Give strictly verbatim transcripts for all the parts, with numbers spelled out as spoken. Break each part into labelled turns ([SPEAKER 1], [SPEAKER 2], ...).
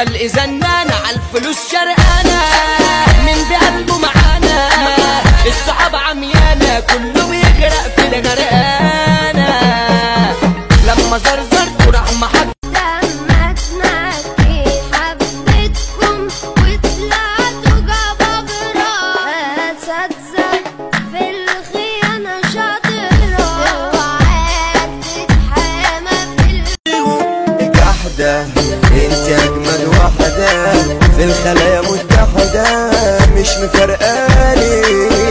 [SPEAKER 1] شلق زنانة عالفلوس شرقانة من بقلبه معانا الصحاب عميانة كله بيغرق في الغرقانة لما زرزرت وراح محط
[SPEAKER 2] لما تنكي حبتكم وطلعتوا جبابرة اساتذة في الخيانة شاطرة اوعاك تتحامى في
[SPEAKER 3] الجحدة انت اجمل واحدة في الخلايا متحدة مش مفرقاني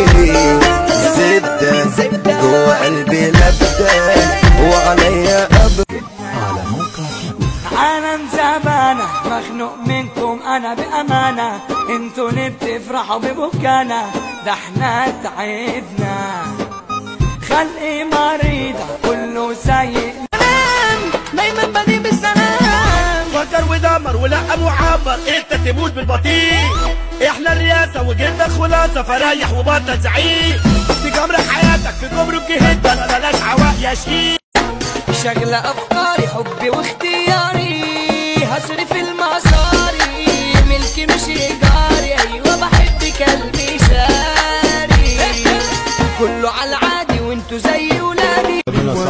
[SPEAKER 3] زبدة جوه قلبي لبدة وعليا قبر
[SPEAKER 4] على موقع انا مزبانة مخنوق منكم انا بامانة انتوا ليه بتفرحوا ببكانا ده احنا تعبنا خلقي مريضة كله سيء دايما بدي بالسلام
[SPEAKER 5] فكر ودمر ولا معبر انت تموت بالبطيء احنا الرياسة وجدك خلاصة فريح وبطل زعيق في جمر حياتك في جمرك جهدة لا بلاش عواق يا شقيق
[SPEAKER 1] شغلة افكاري حبي واختياري هصرف المصاري ملكي مش ايجاري ايوه بحبك قلبي ساري كله على العادي وانتوا زي ولادي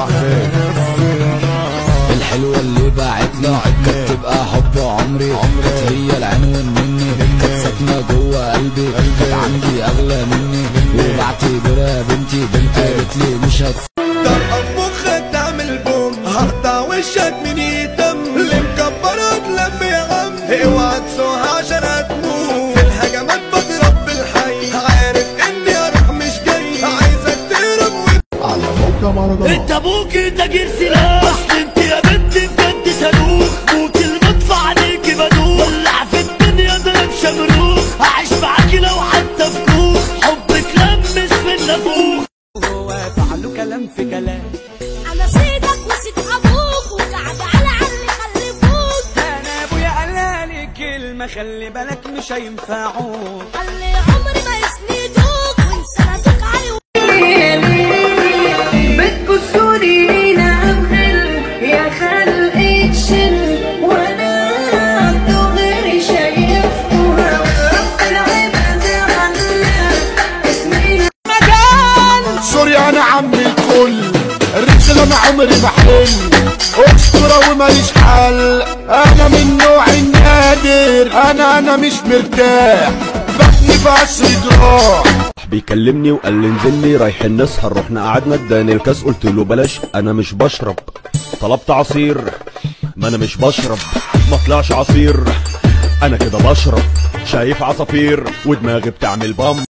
[SPEAKER 6] الحلوة اللي بعتلي كانت تبقى حب عمري كانت هي العنوان مني كانت ساكنة جوه قلبي كانت عندي أغلى مني وبعتبرها بنتي بنت قالتلي مش هت
[SPEAKER 3] طرقة في مخك تعمل بوم هقطع وشك من يتم اللي مكبرك لم يا عم اوعى تسوها عشان هتموت في الهجمات بضرب بالحي عارف اني اروح مش جاي عايزك تهرب
[SPEAKER 7] على موقع مهرجانات
[SPEAKER 5] انت ابوك ده جير سلاح اصل انت يا بنت بجد صاروخ موت المدفع عليكي بدوخ ولع في الدنيا ضرب شمروخ هعيش معاكي لو حتى في كوخ حبك لمس في النافوخ
[SPEAKER 4] هو فعلوا كلام في كلام
[SPEAKER 2] انا صيدك وسيد ابوك وقعد على علي خلفوك
[SPEAKER 4] انا ابويا قالالي كلمة خلي بالك مش هينفعوك
[SPEAKER 2] خلي عمري ما يسندوك وانسانتك عيون
[SPEAKER 8] بتبصولي لينا أبغل يا خلقي تشل وانا عبده غيري شايف ورب العباد عنا اسمي
[SPEAKER 7] مكان سوري انا عم الكل الرجل انا عمري بحل اسطوره وماليش حل انا من نوع النادر انا انا مش مرتاح بطني في عصر جراح
[SPEAKER 9] بيكلمني وقال لي انزل لي رايحين نسهر رحنا قعدنا اداني الكاس قلت له بلاش انا مش بشرب طلبت عصير ما انا مش بشرب ما طلعش عصير انا كده بشرب شايف عصافير ودماغي بتعمل بام